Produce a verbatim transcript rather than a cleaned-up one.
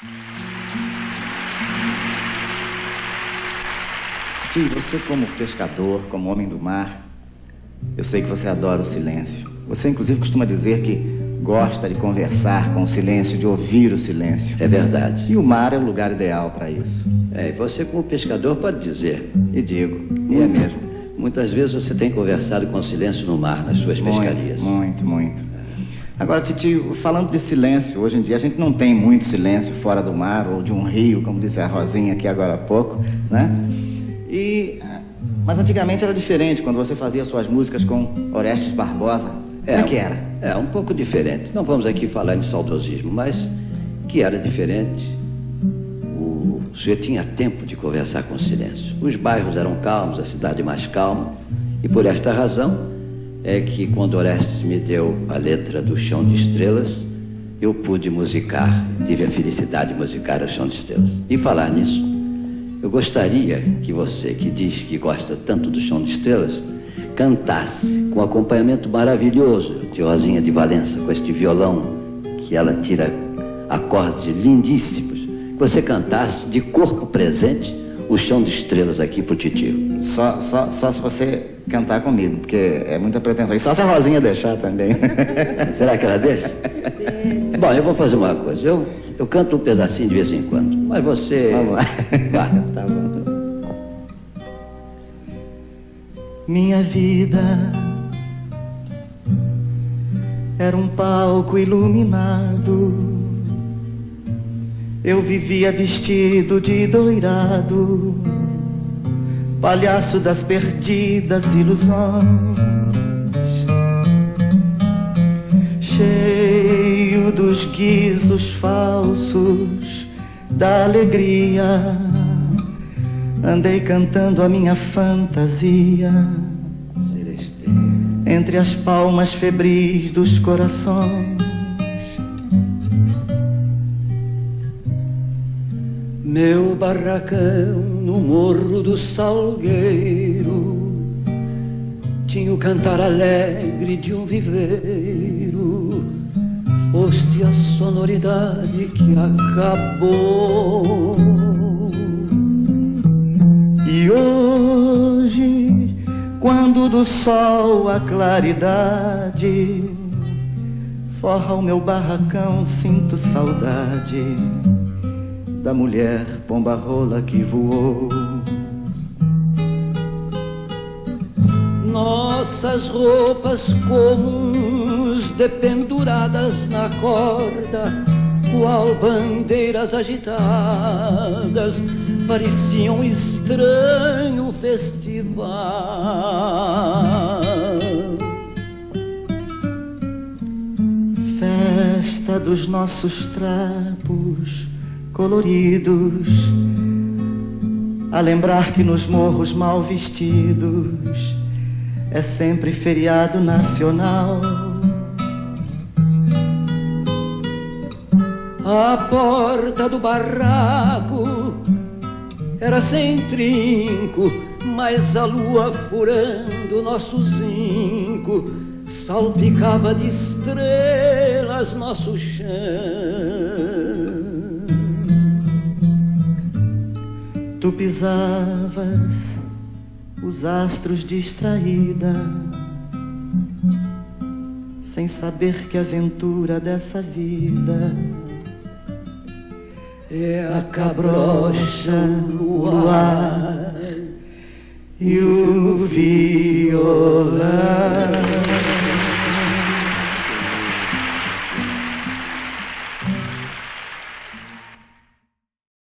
Titio, você como pescador, como homem do mar, eu sei que você adora o silêncio. Você inclusive costuma dizer que gosta de conversar com o silêncio, de ouvir o silêncio. É verdade. E o mar é o lugar ideal para isso. É, e você como pescador pode dizer. E digo, e é mesmo. Muitas vezes você tem conversado com o silêncio no mar, nas suas muito, pescarias. Muito, muito. Agora, titio, falando de silêncio, hoje em dia a gente não tem muito silêncio fora do mar ou de um rio, como disse a Rosinha aqui agora há pouco, né? E... Mas antigamente era diferente, quando você fazia suas músicas com Orestes Barbosa. É, Como é que era? É, um pouco diferente. Não vamos aqui falar de saudosismo, mas que era diferente. O sujeito tinha tempo de conversar com o silêncio. Os bairros eram calmos, a cidade mais calma. E por esta razão é que quando Orestes me deu a letra do Chão de Estrelas, eu pude musicar, tive a felicidade de musicar o Chão de Estrelas. E falar nisso, eu gostaria que você, que diz que gosta tanto do Chão de Estrelas, cantasse com um acompanhamento maravilhoso de Rosinha de Valença, com este violão que ela tira acordes lindíssimos. Que você cantasse de corpo presente o Chão de Estrelas aqui pro titio. Só, só, só se você cantar comigo, porque é muita pretensão. E só se a Rosinha deixar também. Será que ela deixa? Bom, eu vou fazer uma coisa. Eu, eu canto um pedacinho de vez em quando, mas você... Vamos lá. Vai. Tá bom. Minha vida era um palco iluminado. Eu vivia vestido de doirado, palhaço das perdidas ilusões, cheio dos guizos falsos da alegria. Andei cantando a minha fantasia entre as palmas febris dos corações. Meu barracão no morro do Salgueiro tinha o cantar alegre de um viveiro. Foste a sonoridade que acabou. E hoje, quando do sol a claridade forra o meu barracão, sinto saudade da mulher pomba-rola que voou. Nossas roupas comuns dependuradas na corda, qual bandeiras agitadas, pareciam um estranho festival. Festa dos nossos trapos coloridos, a lembrar que nos morros mal vestidos é sempre feriado nacional. A porta do barraco era sem trinco, mas a lua furando nosso zinco salpicava de estrelas nosso chão. Tu pisavas os astros distraída, sem saber que a aventura dessa vida é a cabrocha, o luar e o violão.